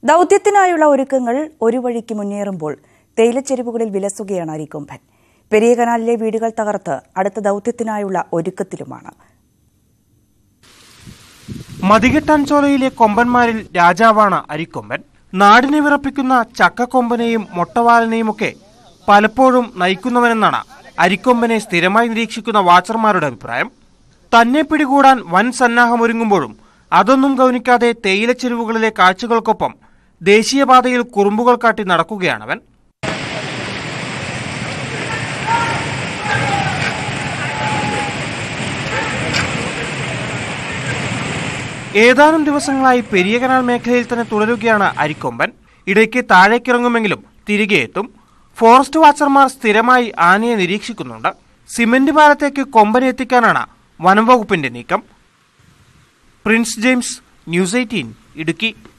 ദൗത്യത്തിനായുള്ള ഒരുക്കങ്ങൾ ഒരു വഴിക്ക് മുന്നേറുമ്പോൾ തേയിലച്ചെരുവുകളിൽ വിലസുകയാണ് അരിക്കൊമ്പൻ. പെരിയ കനാലിലെ വീടുകൾ തകർത്ത് അടുത്ത ദൗത്യത്തിനായുള്ള ഒരുക്കത്തിലുമാണ്. മതികെട്ടാൻചോലയിലെ കൊമ്പന്മാരിൽ രാജാവാണ് അരിക്കൊമ്പൻ. നാടിനെ വിറപ്പിക്കുന്ന ചക്കക്കൊമ്പനെയും മൊട്ടവാലനെയുമൊക്കെ പലപ്പോഴും നയിക്കുന്നവനെന്നാണ് അരിക്കൊമ്പനെ സ്ഥിരമായി നിരീക്ഷിക്കുന്ന വാച്ചർമാരുടെ അഭിപ്രായം. തന്നെ പിടികൂടാൻ വൻ സന്നാഹമൊരുങ്ങുമ്പോഴും അതൊന്നും ഗൗനിക്കാതെ തേയിലച്ചെരുവുകളിലെ കാഴ്ചകൾക്കൊപ്പം ദേശീയപാതയിൽ കുറുമ്പുകൾ കാട്ടി നടക്കുകയാണവൻ. ഏതാനും ദിവസങ്ങളായി പെരിയ കനാൽ മേഖലയിൽ തന്നെ തുടരുകയാണ് അരിക്കൊമ്പൻ. ഇടയ്ക്ക് താഴേക്കിറങ്ങുമെങ്കിലും തിരികെ എത്തും. ഫോറസ്റ്റ് വാച്ചർമാർ സ്ഥിരമായി ആനയെ നിരീക്ഷിക്കുന്നുണ്ട്. സിമന്റ് പാലത്തേക്ക് കൊമ്പനെ എത്തിക്കാനാണ് വനം വകുപ്പിന്റെ നീക്കം. Prince James, news 18, Idukki.